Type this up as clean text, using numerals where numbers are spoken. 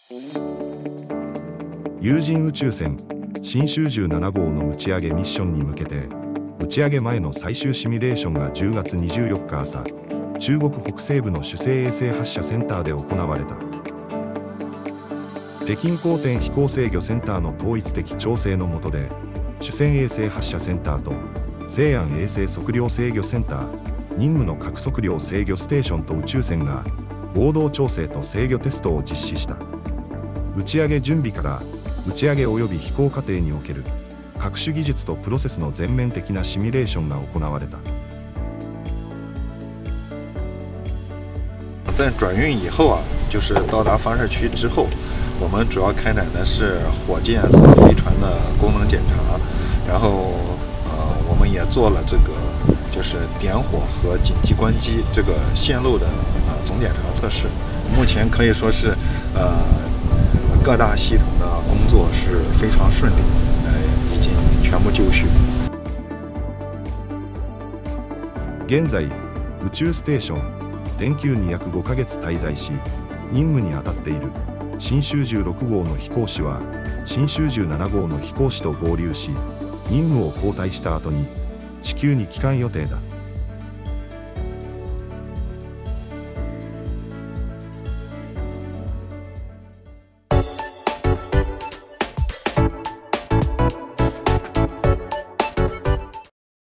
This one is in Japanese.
有人宇宙船神舟17号の打ち上げミッションに向けて、打ち上げ前の最終シミュレーションが10月24日朝、中国北西部の主星衛星発射センターで行われた。北京航天飛行制御センターの統一的調整の下で、主戦衛星発射センターと西安衛星測量制御センター、任務の核測量制御ステーションと宇宙船が合同調整と制御テストを実施した。打ち上げ準備から打ち上げ及び飛行過程における各種技術とプロセスの全面的なシミュレーションが行われた。 在转运以后啊，就是到达发射区之后，我们主要开展的是火箭和飞船的功能检查，然后我们也做了这个就是点火和紧急关机这个线路的总检查测试。目前可以说是各大系统的工作是非常顺利，已经全部就绪。 現在、宇宙ステーション天球に約5ヶ月滞在し、任務に当たっている神舟16号の飛行士は神舟17号の飛行士と合流し、任務を交代した後に地球に帰還予定だ。